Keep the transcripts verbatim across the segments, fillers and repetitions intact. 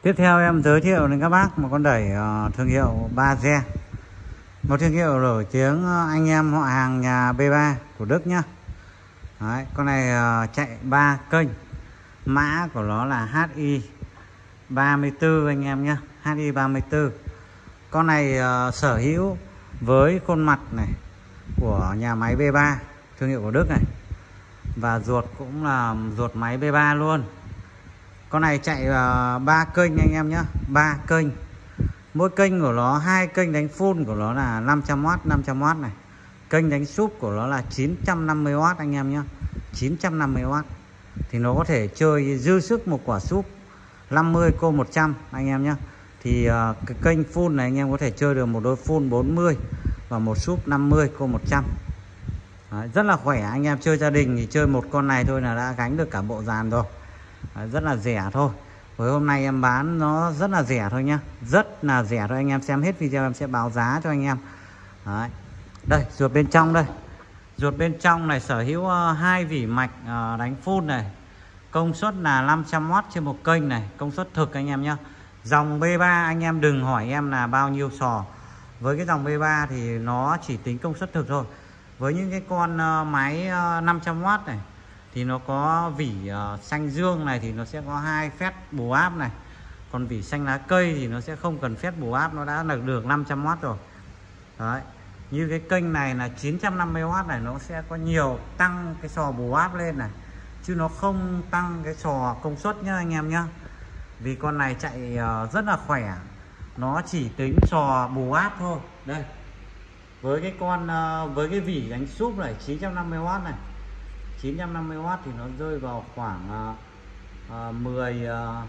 Tiếp theo em giới thiệu đến các bác một con đẩy uh, thương hiệu Baze, một thương hiệu nổi tiếng anh em họ hàng nhà B ba của Đức nhá. Đấy, con này uh, chạy ba kênh, mã của nó là H I ba mươi tư anh em nhé, H I ba mươi tư. Con này uh, sở hữu với khuôn mặt này của nhà máy B ba thương hiệu của Đức này, và ruột cũng là ruột máy B ba luôn. Con này chạy ba uh, kênh anh em nhé, ba kênh. Mỗi kênh của nó, hai kênh đánh full của nó là năm trăm oát, năm trăm oát này. Kênh đánh súp của nó là chín trăm năm mươi oát anh em nhé, chín trăm năm mươi oát. Thì nó có thể chơi dư sức một quả súp năm mươi cô một trăm anh em nhé. Thì uh, cái kênh full này anh em có thể chơi được một đôi full bốn mươi và một súp năm mươi cô một trăm. Đấy, rất là khỏe, anh em chơi gia đình thì chơi một con này thôi là đã gánh được cả bộ dàn rồi. Đấy, rất là rẻ thôi. Với hôm nay em bán nó rất là rẻ thôi nhá, rất là rẻ thôi. Anh em xem hết video em sẽ báo giá cho anh em. Đấy. Đây, ruột bên trong đây. Ruột bên trong này sở hữu uh, hai vỉ mạch uh, đánh full này. Công suất là năm trăm oát trên một kênh này, công suất thực anh em nhá. Dòng B ba anh em đừng hỏi em là bao nhiêu sò. Với cái dòng B ba thì nó chỉ tính công suất thực thôi. Với những cái con uh, máy uh, năm trăm oát này thì nó có vỉ uh, xanh dương này thì nó sẽ có hai phép bù áp này. Còn vỉ xanh lá cây thì nó sẽ không cần phép bù áp, nó đã được được năm trăm oát rồi. Đấy. Như cái kênh này là chín trăm năm mươi oát này, nó sẽ có nhiều tăng cái sò bù áp lên này, chứ nó không tăng cái sò công suất nhá anh em nhá. Vì con này chạy uh, rất là khỏe, nó chỉ tính sò bù áp thôi. Đây, với cái con uh, với cái vỉ đánh súp này chín trăm năm mươi oát này, chín trăm năm mươi oát thì nó rơi vào khoảng uh, uh, mười uh,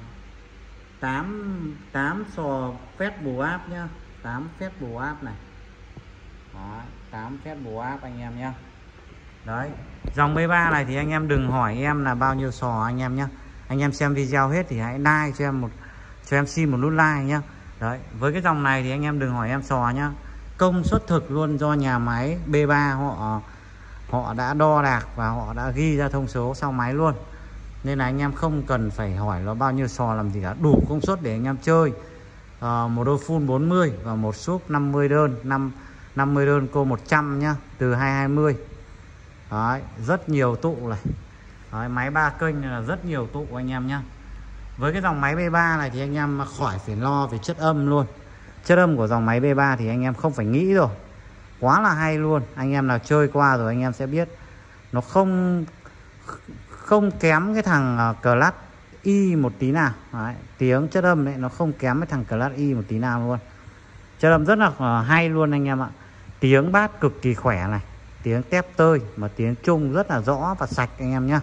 tám tám sò phép bù áp nhá, tám phép bù áp này. Đó, tám phép bù áp anh em nhá. Đấy, dòng B ba này thì anh em đừng hỏi em là bao nhiêu sò anh em nhá. Anh em xem video hết thì hãy like cho em một cho em xin một nút like nhá. Đấy, với cái dòng này thì anh em đừng hỏi em sò nhá. Công suất thực luôn do nhà máy B ba họ họ đã đo đạc và họ đã ghi ra thông số sau máy luôn. Nên là anh em không cần phải hỏi nó bao nhiêu sò làm gì cả, đủ công suất để anh em chơi. À, một đôi full bốn mươi và một súp năm mươi đơn, năm năm mươi đơn cô một trăm nhá, từ hai hai mươi. Đấy, rất nhiều tụ này. Đấy, máy ba kênh là rất nhiều tụ anh em nhá. Với cái dòng máy B ba này thì anh em khỏi phải lo về chất âm luôn. Chất âm của dòng máy B ba thì anh em không phải nghĩ rồi, quá là hay luôn. Anh em nào chơi qua rồi anh em sẽ biết nó không không kém cái thằng Class Y một tí nào. Đấy, tiếng chất âm đấy nó không kém cái thằng Class Y một tí nào luôn. Chất âm rất là hay luôn anh em ạ. Tiếng bát cực kỳ khỏe này, tiếng tép tơi mà tiếng trung rất là rõ và sạch anh em nhá.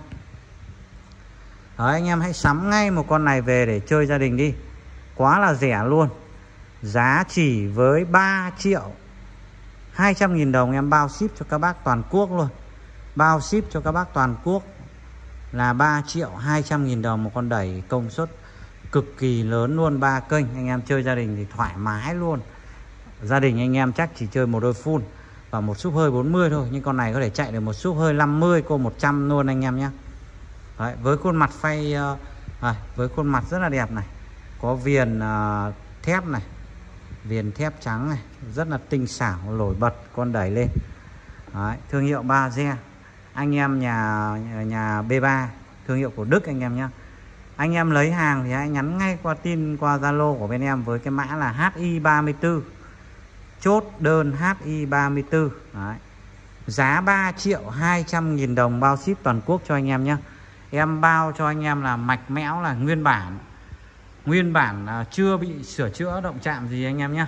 Đấy, anh em hãy sắm ngay một con này về để chơi gia đình đi, quá là rẻ luôn. Giá chỉ với ba triệu hai trăm nghìn đồng em bao ship cho các bác toàn quốc luôn. Bao ship cho các bác toàn quốc là ba triệu hai trăm nghìn đồng một con đẩy công suất cực kỳ lớn luôn, ba kênh. Anh em chơi gia đình thì thoải mái luôn. Gia đình anh em chắc chỉ chơi một đôi full và một súp hơi bốn mươi thôi, nhưng con này có thể chạy được một súp hơi năm mươi cô một trăm luôn anh em nhé. Đấy, với khuôn mặt phay uh, à, với khuôn mặt rất là đẹp này, có viền uh, thép này, viền thép trắng này, rất là tinh xảo, nổi bật con đẩy lên. Đấy, thương hiệu Baze, anh em nhà nhà B ba thương hiệu của Đức anh em nhé. Anh em lấy hàng thì hãy nhắn ngay qua tin qua Zalo của bên em với cái mã là H I ba mươi tư, chốt đơn H I ba mươi tư. Đấy, giá ba triệu hai trăm nghìn đồng bao ship toàn quốc cho anh em nhé. Em bao cho anh em là mạch mẽo là nguyên bản, nguyên bản là chưa bị sửa chữa động chạm gì anh em nhé,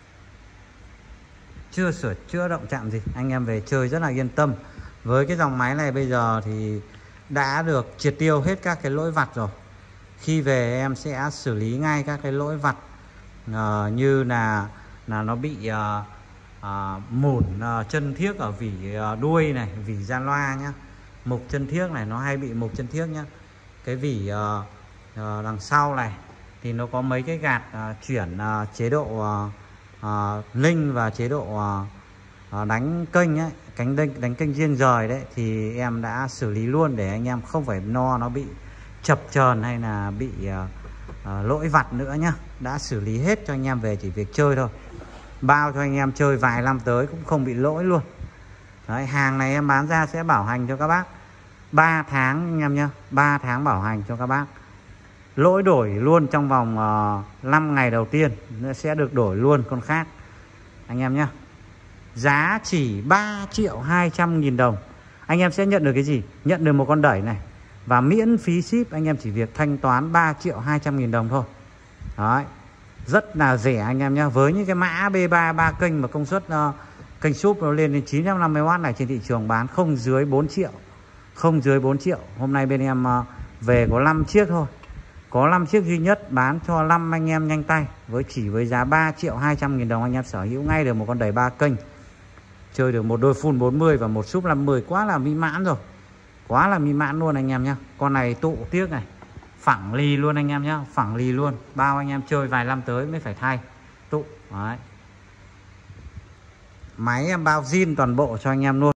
chưa sửa chữa động chạm gì, anh em về chơi rất là yên tâm. Với cái dòng máy này bây giờ thì đã được triệt tiêu hết các cái lỗi vặt rồi. Khi về em sẽ xử lý ngay các cái lỗi vặt uh, như là là nó bị uh, uh, mủn uh, chân thiếc ở vỉ uh, đuôi này, vỉ ra loa nhá. Mục chân thiếc này nó hay bị mục chân thiếc nhá. Cái vỉ uh, uh, đằng sau này thì nó có mấy cái gạt uh, chuyển uh, chế độ uh, uh, linh và chế độ uh, uh, đánh kênh ấy, cánh đánh, đánh kênh riêng rời đấy, thì em đã xử lý luôn để anh em không phải no nó bị chập chờn hay là bị uh, à, lỗi vặt nữa nhá. Đã xử lý hết cho anh em về chỉ việc chơi thôi. Bao cho anh em chơi vài năm tới cũng không bị lỗi luôn. Đấy, hàng này em bán ra sẽ bảo hành cho các bác ba tháng anh em nhá, ba tháng bảo hành cho các bác. Lỗi đổi luôn trong vòng uh, năm ngày đầu tiên nó sẽ được đổi luôn con khác anh em nhá. Giá chỉ ba triệu hai trăm nghìn đồng. Anh em sẽ nhận được cái gì? Nhận được một con đẩy này và miễn phí ship. Anh em chỉ việc thanh toán ba triệu hai trăm nghìn đồng thôi. Đấy, rất là rẻ anh em nhá. Với những cái mã B ba ba kênh mà công suất uh, kênh súp nó lên đến chín trăm năm mươi oát này, trên thị trường bán không dưới bốn triệu. Không dưới bốn triệu. Hôm nay bên em uh, về có năm chiếc thôi. Có năm chiếc duy nhất, bán cho năm anh em nhanh tay. Với chỉ với giá ba triệu hai trăm nghìn đồng anh em sở hữu ngay được một con đẩy ba kênh. Chơi được một đôi full bốn mươi và một súp năm mươi, quá là mỹ mãn rồi. Quá là mỹ mãn luôn anh em nhá. Con này tụ tiếc này, phẳng lì luôn anh em nhá, phẳng lì luôn. Bao anh em chơi vài năm tới mới phải thay tụ. Đấy. Máy em bao zin toàn bộ cho anh em luôn.